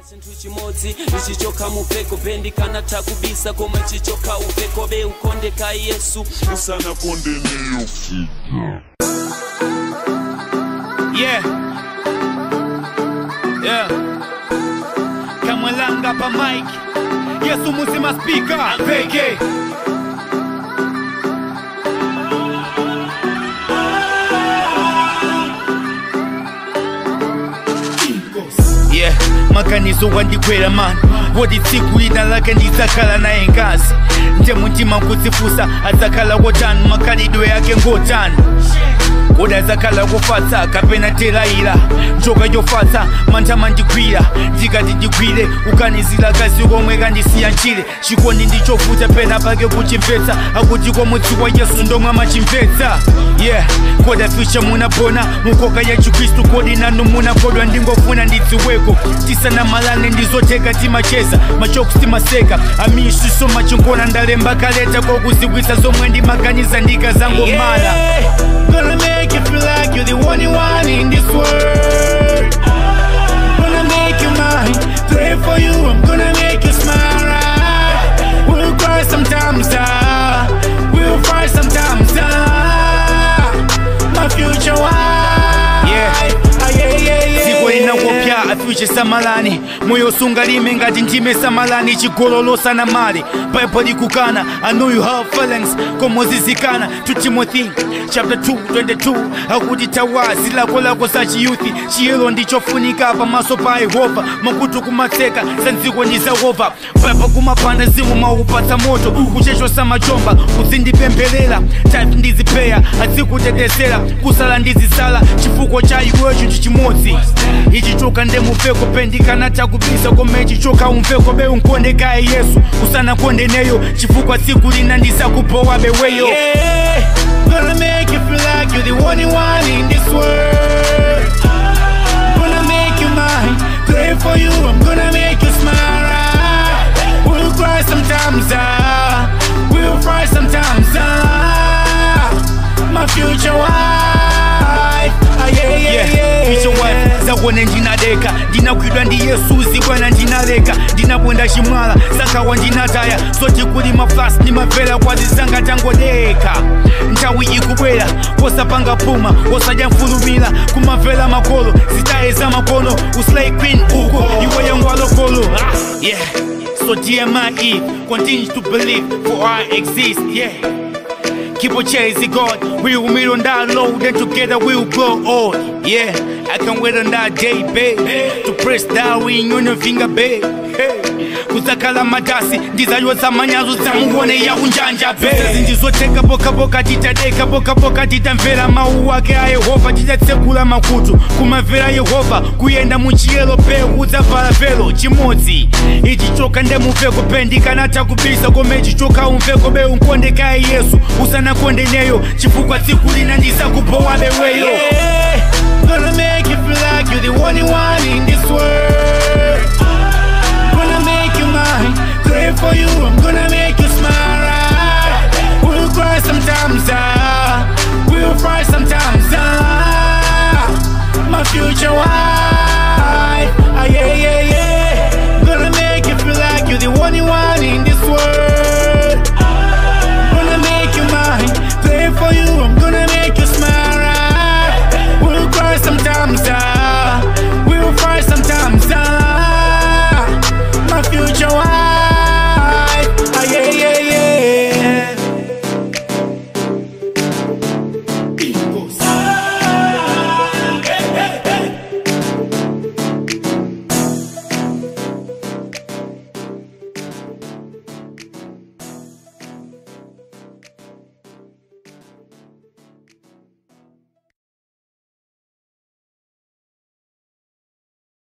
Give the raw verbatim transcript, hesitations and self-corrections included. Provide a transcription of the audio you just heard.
Sintu chimodzi nichichoka mupeko bendi kana takubisa koma chichoka upeko be ukonde ka Yesu usana konde niyo. Yeah. Yeah. Kamalanga pa mic. Yesu muzima speaker. Peke. Yeah, makanizo wandikwera man wodi tsiku lidalaka ndisakala naye ngazi nje mutima kuzifusa azakala wotani makalidwe yake ngotani koda azakala kufatsa kapena telaila njoka yofatsa mantama ndikwira ndikati ndikwire ukanizila kazi komwe kandisiya nchile chikondi ndichovuta pena pake kuchimvetsa akuti komudzi wa Yesu ndomwe amachimvetsa. Yeah, koda fisha munapona mukoka ya Chikristu kodi nanu munakodwa ndingofuna ndidziweko tisana malane ndizoteka timacheza machoku timaseka amishi soma chinkona ndalemba kaleta kokuzigwisa zomwe ndimaganiza ndika zango mana. Yeah, gonna make you feel like you're the only one in this world. Gonna make you mine, pray for you, I'm gonna make you smile right. We'll cry sometimes, ah, we'll fight sometimes, ah, my future wife. Yeah, ah, yeah, yeah, yeah. Ziko inawopya afuche samalani moyo sunga lime ngati ndime samalani chigololosa na mali Bible likukana I know you have feelings komo zizikana to Timothy chapter two twenty-two akuti tawazi lako lako sa chiyuthi chiyelo ndichofunika pa maso pa Yehova makutu kumatseka sanziko ni Yehova Bible kumapanda zimu maupatsa moto kuchecho samajomba uzindipembelela type ndizipeya azikutetesera kusala ndizisala chifuko cha iwecho chichimodzi ichichoka ndemupeko pendikana takubisa kome chichoka umveko be unkonde ka Yesu usana konde neyo chifukwa tsiku lina ndisakupowa beweyo. Yeah, gonna make you feel like you're the only one in this world. Gonna make you mine, pray for you, I'm gonna make you smile right. We'll cry sometimes, ah, we'll fight sometimes, ah, my future wife. Ah, yeah, yeah, yeah. Future wife, zawone ndinadeka ndinakwidwa ndi Yesu zibwana ndinaleka ndinabwenda chimwala sakawa ndinataya soti kuli maflas ndimavela kwazisanga tangodeka ntawi ikubwera wosapanga puma wosadya mfulumila kumavela makolo zitaye za makono uslay queen uko iwe yangwalokolo. Ah, yeah, so dear my Eve continue to believe for I exist. Yeah, keep on chasing God, we will meet on that low, then together we will grow old. Yeah, I can wait on that day, babe, hey, to press that ring on your finger, babe. Hey, kuzakala madasi ndizayo za manyazo za muone ya unjanja babe. Ndizoteka boka boka titadeka boka boka titamvera mau wake a Yehova titatsekula makutu kumavera Yehova kuyenda muchiyelo pe udzavala velo chimodzi ichichoka ndemuveko pendikana takubisa kome chichoka umveko be unkonde ka Yesu usana konde neyo chifukwa tsiku lina ndisakupowa beweyo. Yeah, gonna make you feel like you're the only one in this world.